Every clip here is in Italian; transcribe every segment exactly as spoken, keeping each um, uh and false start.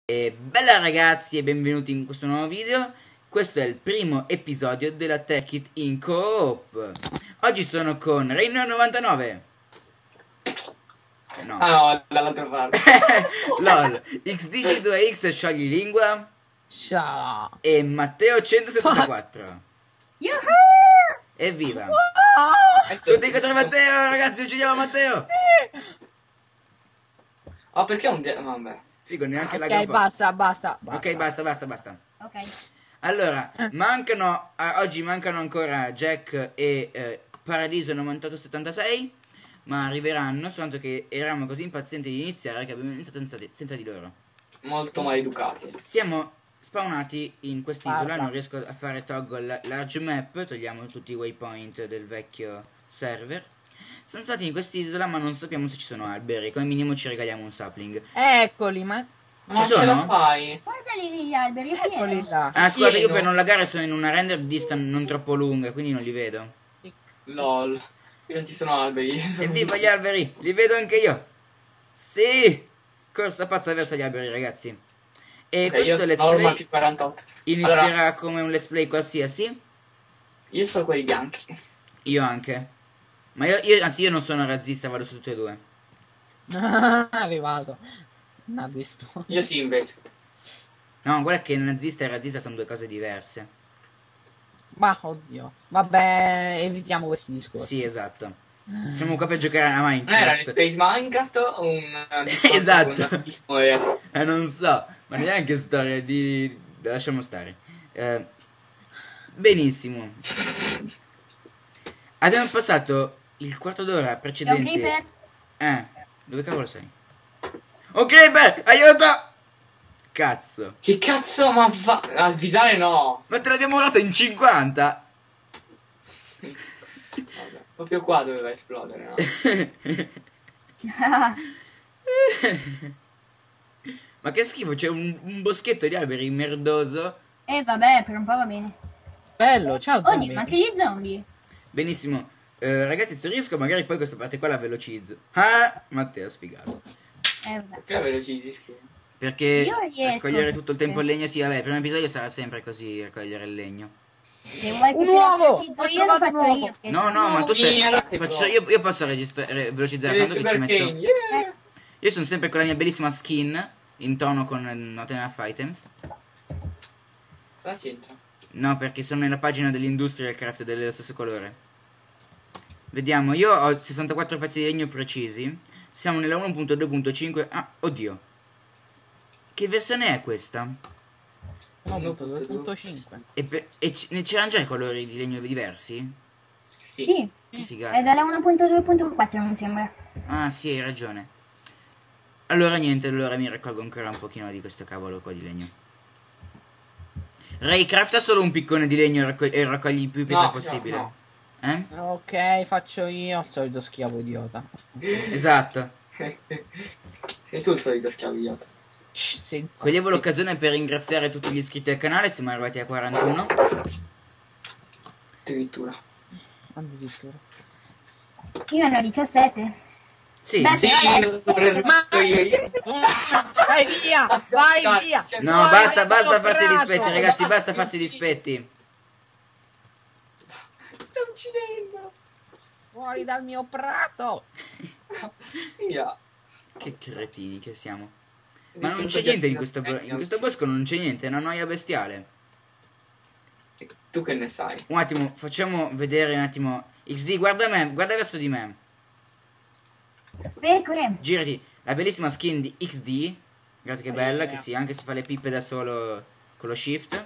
E bella ragazzi e benvenuti in questo nuovo video. Questo è il primo episodio della Tech It in Co-op. Oggi sono con Reino novantanove. No. Ah no, dall'altra parte. LOL, X D G due X sciogli lingua. Ciao. E Matteo centosettantaquattro. Yuhu! Evviva. Wow! Tutti contro Matteo, ragazzi, uccidiamo Matteo. Oh, perché un... Vabbè. Figo, neanche la Ok, gamba. basta, basta, basta. Ok, basta, basta, basta. Ok. Allora, mancano, eh, oggi mancano ancora Jack e eh, Paradiso novantotto settantasei, ma arriveranno, soltanto che eravamo così impazienti di iniziare che abbiamo iniziato senza di, senza di loro. Molto maleducati. Siamo spawnati in quest'isola, Guarda. non riesco a fare toggle large map, togliamo tutti i waypoint del vecchio server. Siamo stati in quest'isola ma non sappiamo se ci sono alberi, come minimo ci regaliamo un sapling. Eccoli, ma... Ma Ci ce la sono? fai? Guardali lì gli alberi, è Eccoli pieno. là. Ah, scusate, io Pieno. per non laggare sono in una render distance non troppo lunga, quindi non li vedo. Lol. Qui non ci sono alberi. Evviva gli alberi, li vedo anche io. Sì, corsa pazza verso gli alberi, ragazzi. E Ok, questo io let's sono ormai play più quarantotto. inizierà Allora, come un let's play qualsiasi. io sono quelli bianchi. Io anche. Ma io, io anzi io non sono razzista, vado su tutte e due. Arrivato. Non ha visto. Io sì, invece. No, guarda che nazista e razzista sono due cose diverse. Ma oddio. Vabbè, evitiamo questi discorsi. Sì, esatto. Siamo qua per giocare a Non era Minecraft. Space Minecraft o un... Esatto. Una storia? Eh, non so, ma neanche storia di... Lasciamo stare. Eh, benissimo. Abbiamo passato il quarto d'ora C'è un precedente. creeper? Eh, dove cavolo sei? Oh creeper, aiuto! Cazzo. Che cazzo ma fa... Avvisare no! Ma te l'abbiamo urlato in cinquanta? Vabbè, proprio qua doveva esplodere, no? Ma che schifo, c'è un, un boschetto di alberi merdoso. Eh vabbè, per un po' va bene. Bello, ciao Oddio, zombie. ma anche gli zombie. Benissimo. Eh, ragazzi, se riesco magari poi questa parte qua la velocizzo. Ah, Matteo, sfigato. Eh vabbè. Perché la velocizzi, scusa? Perché Io riesco. raccogliere tutto il tempo il legno, sì, vabbè, il primo episodio sarà sempre così, raccogliere il legno. Se vuoi che Un te uovo! lo velocizzo Ho io, lo trovato un faccio uovo! io. che No, no, ma tu Sì, stai... allora sei faccio- pro. io, io posso registrare, velocizzare, Deve tanto che ci Super metto... King, yeah! Io sono sempre con la mia bellissima skin, in tono con eh, Not Enough Items. Cosa c'entra? No, perché sono nella pagina dell'Industrial Craft dello stesso colore. Vediamo, io ho sessantaquattro pezzi di legno precisi. Siamo nella uno punto due punto cinque. Ah, oddio. Che versione è questa? uno punto due punto cinque. E, pe- e c- ne c'erano già i colori di legno diversi? Sì. Sì, Che è figata. dalla uno punto due punto quattro mi sembra. Ah, sì, hai ragione. Allora niente, allora mi raccolgo ancora un pochino di questo cavolo qua di legno. Ray, crafta solo un piccone di legno e, raccogli, e raccogli più pietre No, possibile. no, Eh? Ok, faccio io, solito schiavo idiota. Esatto. Sei tu il solito schiavo idiota. Shh, sì. Coglievo l'occasione per ringraziare tutti gli iscritti al canale, siamo arrivati a quarantuno. Addirittura. Addirittura. Io ne ho diciassette. Sì. Beh, Sì, lo sto prendendo io. Vai via, vai via. No, Vai, basta, vai, basta sono farsi i prato. dispetti, ragazzi, basta farsi i dispetti. Sto uccidendo. Fuori dal mio prato. Via. Che cretini che siamo. Ma non c'è niente in questo, bo- in questo bosco, non c'è niente, è una noia bestiale. Tu che ne sai? Un attimo, facciamo vedere un attimo. X D, guarda me, guarda verso di me. Pecore. Girati, la bellissima skin di X D. Guarda che Oh, bella, yeah. che sì, anche se fa le pippe da solo con lo shift.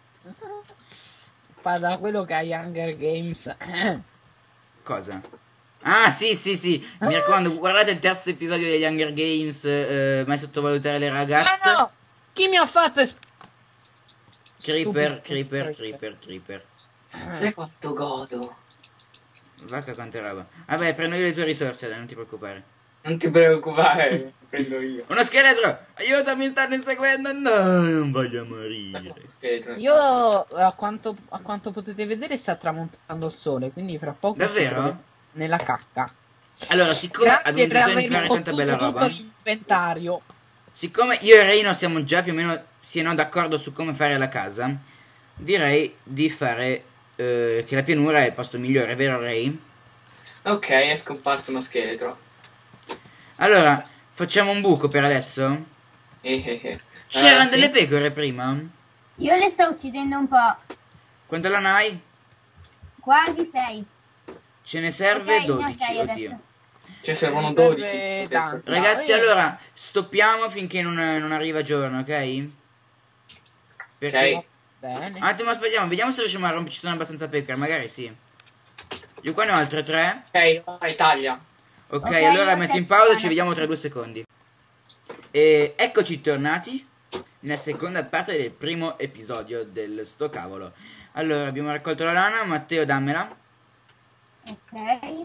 Fa da quello che ha Hunger Games. Cosa? Ah, sì, sì, sì. Mi raccomando, guardate il terzo episodio degli Hunger Games, eh, mai sottovalutare le Ma ragazze. no! Chi mi ha fatto es- Creeper, Stupido. creeper, creeper, creeper. Sai quanto godo? Vacca quanta roba. Vabbè, prendo io le tue risorse, dai, non ti preoccupare. Non ti preoccupare, prendo io. Uno scheletro! Aiutami, stanno inseguendo! No, non voglio morire. Scheletro. Io a quanto, a quanto potete vedere sta tramontando il sole, quindi fra poco Davvero? sono nella cacca. Allora, siccome Grazie abbiamo per intenzione di avermi fare tanta bella fottuto roba, tutto l'inventario. siccome io e Reino siamo già più o meno sì e no d'accordo su come fare la casa, direi di fare eh, che la pianura è il posto migliore, vero Ray? Ok, è scomparso uno scheletro. Allora, facciamo un buco per adesso? Eh, eh, eh. C'erano Eh, sì. delle pecore prima? Io le sto uccidendo un po'. Quanto lana hai? Quasi sei. Ce ne serve Ok, ne ho dodici, sei oddio. adesso. Ce ne servono Mi dodici. serve tanto. Ragazzi, Eh. allora, stoppiamo finché non, non arriva giorno, ok? Perché... Ok. Bene. Un attimo, aspettiamo, vediamo se riusciamo a romperci, ci sono abbastanza pecore, magari sì. Io qua ne ho altre tre. Ok, vai, taglia. Ok, Ok, allora io metto in sette pausa e pane. ci vediamo tra due secondi. E eccoci tornati nella seconda parte del primo episodio del sto cavolo. Allora, abbiamo raccolto la lana, Matteo dammela. Ok.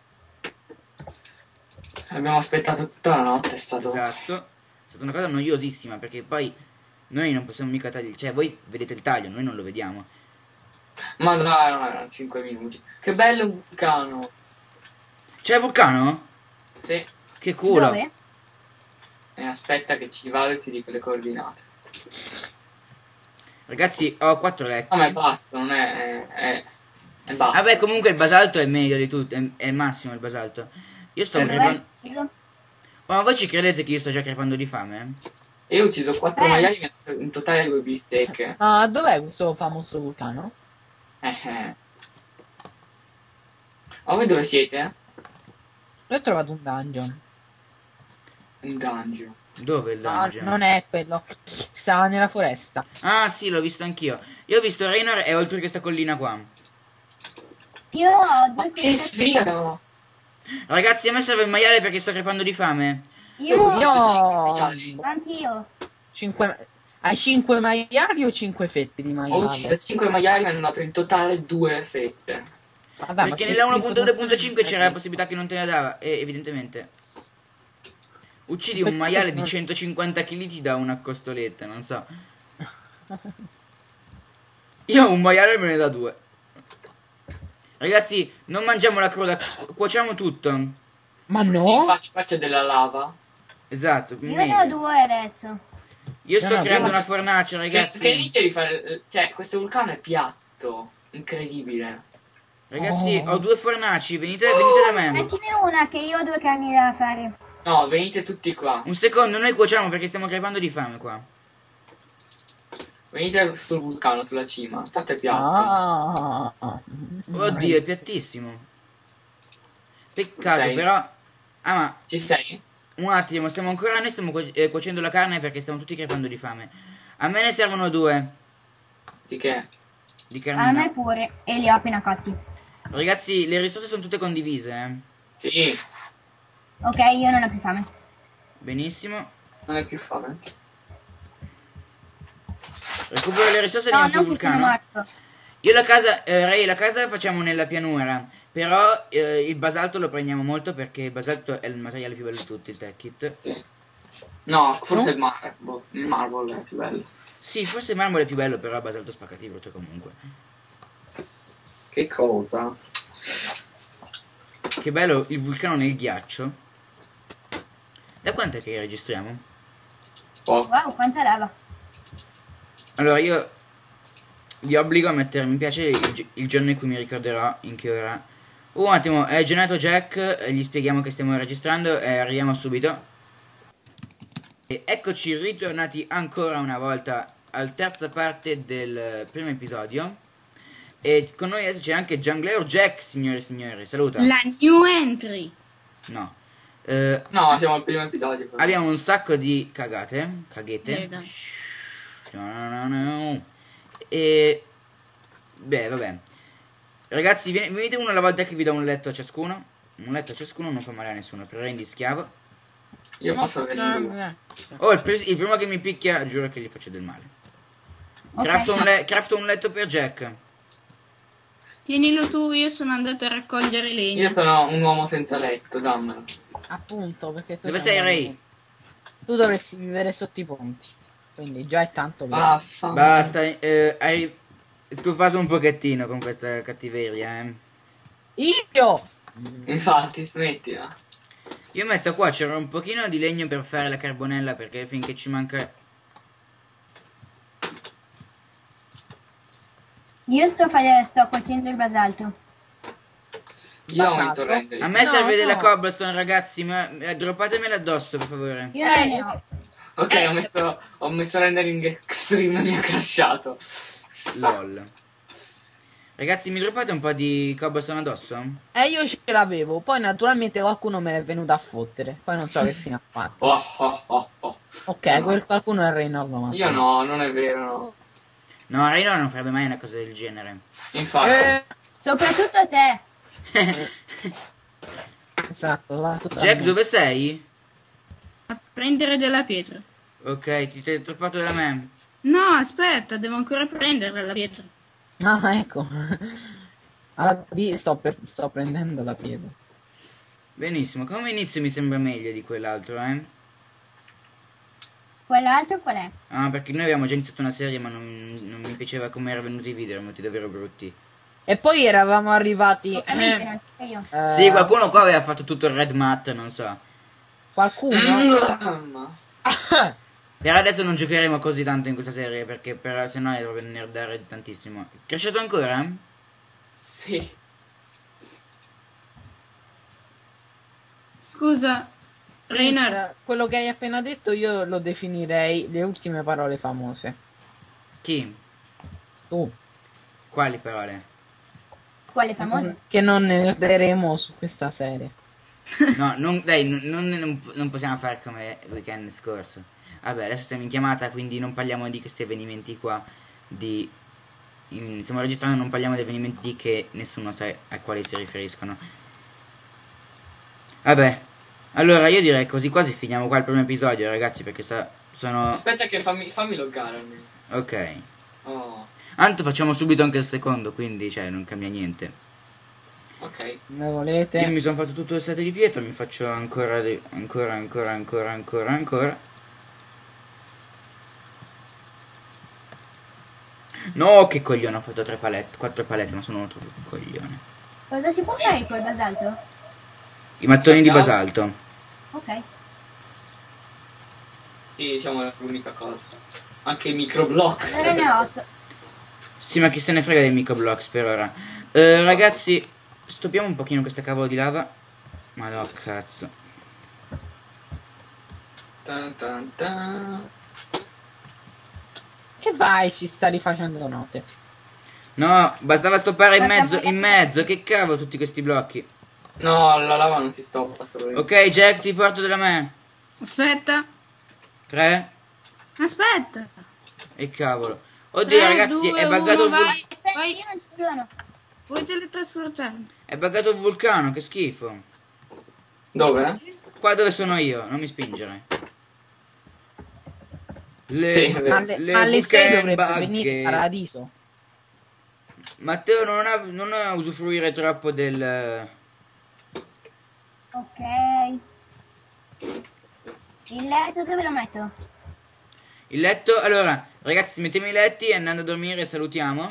Abbiamo aspettato tutta la notte, è stato... Esatto. È stata una cosa noiosissima perché poi noi non possiamo mica tagliare, cioè voi vedete il taglio, noi non lo vediamo. Ma no, no, erano cinque minuti. Che bello un vulcano. C'è il vulcano? Sì. Che culo. Dove? E aspetta che ci vado e ti dico le coordinate. Ragazzi, ho quattro letti. No, ma è basta, non è... è, è, è basta. Vabbè, comunque il basalto è meglio di tutto, è, è il massimo il basalto. Io sto Eh, crepando... Dov'è? Ucciso? Ma voi ci credete che io sto già crepando di fame? Io ho ucciso quattro Eh. maiali, mi ha dato in totale due bistecche. Ma dov'è questo famoso vulcano? Eh, eh. Ma voi dove siete? Io ho trovato un dungeon. Un dungeon. Dove il No, dungeon? non è quello. Sta nella foresta. Ah sì, l'ho visto anch'io. Io ho visto Raynor e oltre questa collina qua. Io ho Ma due che scheletti. sfiga! Ragazzi, a me serve il maiale perché sto crepando di fame. Io Io- Io... Anch'io. Cinque... Hai cinque maiali o cinque fette di Ho maiale? ucciso cinque maiali, mi hanno dato in totale due fette. Ma dai, Perché ma nella che uno punto due punto cinque schifo, c'era la possibilità che non te ne dava. E evidentemente. Uccidi un maiale di centocinquanta chili ti dà una costoletta, non so. Io un maiale me ne da due. Ragazzi, non mangiamo la cruda, cu- cuociamo tutto. Ma Sì, no? infatti qua c'è della lava. Esatto, Io ne ho meglio. due adesso. Io sto No, no, creando io- una fornace, Che, ragazzi. che dice di fare... Cioè, questo vulcano è piatto. Incredibile. Ragazzi, Oh. ho due fornaci, venite, venite da me. Mettine una che io ho due carni da fare. No, venite tutti qua. Un secondo, noi cuociamo perché stiamo crepando di fame qua. Venite sul vulcano, sulla cima. Tanto è piatto. Ah. Oddio, è piattissimo. Peccato, Sei. però. Ah, ma Ci sei? un attimo, stiamo ancora. Noi stiamo cu- eh, cuocendo la carne perché stiamo tutti crepando di fame. A me ne servono due Di che? di A me carnina. pure. E li ho appena fatti. Ragazzi, le risorse sono tutte condivise, eh. Sì, Ok, io non ho più fame. Benissimo. non è più fame. Recupero le risorse e No, andiamo sul non che sono vulcano. morto. Io la casa, eh, Ray, la casa la facciamo nella pianura. Però eh, il basalto lo prendiamo molto perché il basalto è il materiale più bello di tutti, il tech kit. Sì. No, forse il mare. Boh, il marble è più bello. Sì, forse il marmo è più bello, però il basalto spaccati brutto comunque. Che cosa? Che bello il vulcano nel ghiaccio. Da quant'è che registriamo? Oh, Wow, quanta lava. Allora io vi obbligo a mettere mi piace il, gi- il giorno in cui mi ricorderò in che ora. Un attimo, è Genato Jack, eh, gli spieghiamo che stiamo registrando e arriviamo subito. E eccoci ritornati ancora una volta alla terza parte del primo episodio. E con noi adesso c'è anche Jungleo Jack, signore e signori. Saluta. La new entry. No. Eh, no, siamo al primo episodio. però. abbiamo un sacco di cagate. Caghette. Veda. No, no, no, no. E beh, vabbè. Ragazzi, vieni- venite uno alla volta che vi do un letto a ciascuno. Un letto a ciascuno non fa male a nessuno. Per rendi schiavo. Io posso venire due. Oh, il, pres- il primo che mi picchia, giuro che gli faccio del male. Ok. Crafto, un le- crafto un letto per Jack. Tienilo tu, io sono andato a raccogliere legno. Io sono un uomo senza letto, dammelo. Appunto, perché tu Dove sei sei, un- Ray? Tu dovresti vivere sotto i ponti. Quindi già è tanto bene. Vaffanculo. Basta, eh, hai stufato un pochettino con questa cattiveria, eh. Io! Infatti, smettila. Io metto qua, c'era un pochino di legno per fare la carbonella perché finché ci manca... Io sto, fa- sto cuocendo il basalto. Io Basato. aumento il rendering. A me No, serve della no. cobblestone, ragazzi, ma eh, droppatemela addosso, per favore. Io non Eh, ne ho. Ok, ho messo, ho messo rendering extreme e mi ha crashato. LOL. Ragazzi, mi droppate un po' di cobblestone addosso? E io ce l'avevo, poi naturalmente qualcuno me l'è venuto a fottere. Poi non so che fine ha fatto. Oh, oh, oh, oh. Ok, No. quel qualcuno è il re normale. Io no, non è vero, no. No, Reino non farebbe mai una cosa del genere. Infatti. Eh, Soprattutto te. esatto, va tutta Jack, la- dove sei? A prendere della pietra. Ok, ti sei troppato da me. No, aspetta, devo ancora prendere la pietra. Ah, ecco. Allora, lì sto, per- sto prendendo la pietra. Benissimo, come inizio mi sembra meglio di quell'altro, eh? Quell'altro qual è? Ah, perché noi abbiamo già iniziato una serie ma non, non mi piaceva come erano venuti i video, erano venuti davvero brutti. E poi eravamo arrivati... Ovviamente eh, non ci sei io. eh, Sì, qualcuno qua aveva fatto tutto il red mat, non so. Qualcuno? Mamma. Per adesso non giocheremo così tanto in questa serie perché per, se no è proprio nerdare tantissimo. È cresciuto ancora? Sì. Scusa, Reiner, Eh, quello che hai appena detto io lo definirei le ultime parole famose. Chi? Tu. Quali parole? Quelle famose. Che non ne nerderemo su questa serie. No, non, dai, non, non, non- non possiamo fare come il weekend scorso. Vabbè, adesso siamo in chiamata, quindi non parliamo di questi avvenimenti qua. Di... in- stiamo registrando, non parliamo di avvenimenti che nessuno sa a quali si riferiscono. Vabbè, allora io direi così quasi finiamo qua il primo episodio, ragazzi, perché sta, sono... Aspetta che fammi, fammi loggare almeno. Ok. Oh, Tanto facciamo subito anche il secondo, quindi, cioè, non cambia niente. ok. Ne volete? Io mi sono fatto tutto il set di pietra, mi faccio ancora, di- ancora, ancora, ancora, ancora, ancora. No, che coglione, ho fatto tre palette, quattro palette, ma sono troppo coglione. Cosa si può fare col basalto? I mattoni di Andiamo. basalto. Ok. Sì, diciamo è l'unica cosa. Anche i microblock. Allora ne ho otto. Sì, ma chi se ne frega dei microblocks per ora. Eh, ragazzi, stoppiamo un pochino questa cavolo di lava. Ma no, cazzo. Tan, tan, tan. Che vai, ci sta rifacendo note. No, bastava stoppare in mezzo, in mezzo. Che cavolo tutti questi blocchi. No, la lava non si stoppa solo io. Ok, Jack, ti porto da me. aspetta, Tre. aspetta. E cavolo. Oddio, Tre, ragazzi, due, è buggato uno, il vul- vai, Aspetta, vai. io non ci sono. Vuoi teletrasportarmi? È buggato il vulcano, che schifo. Dove? Qua dove sono io, non mi spingere. Le, Sì, è vero. Alle, le alle sei vulcan dovrebbe bughe. venire paradiso. Matteo non ha, non ha usufruire troppo del... Ok. Il letto dove lo metto? Il letto. Allora, ragazzi, mettiamo i letti e andando a dormire salutiamo.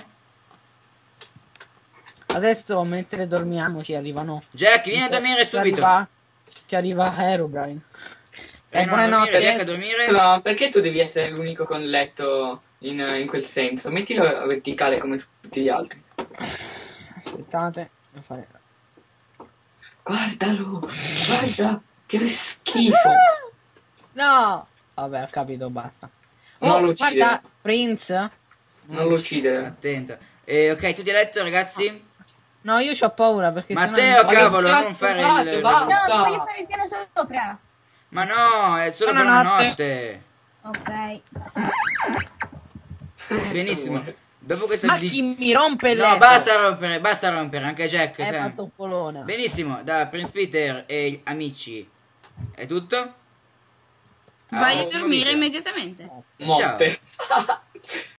Adesso mentre dormiamo ci arrivano. Jack, vieni a dormire ci subito. Arriva, ci arriva Herobrine. E Vieni a dormire, buonanotte. Jack, a dormire. No, perché tu devi essere l'unico con il letto in, in quel senso? Mettilo verticale come tutti gli altri. Aspettate, devo fare. Guardalo, guarda, che schifo. No! Vabbè, ho capito, basta. Non Oh, lo uccidere. guarda, Prince. Non lo uccidere. Attento. Eh, ok, tutti a letto, ragazzi. No, io ho paura perché Matteo, sennò... cavolo, cazzo non fare faccio? il... Basta. No, voglio fare il piano sopra. Ma no, è solo per una Buonanotte. notte. Ok. Benissimo. Dopo questa Ma di- chi mi rompe il No, letto? basta rompere, basta rompere, anche Jack. Hai te. fatto un polone. Benissimo, da Prince Peter e amici. È tutto? Vai Al a prossimo dormire video. immediatamente. Morte.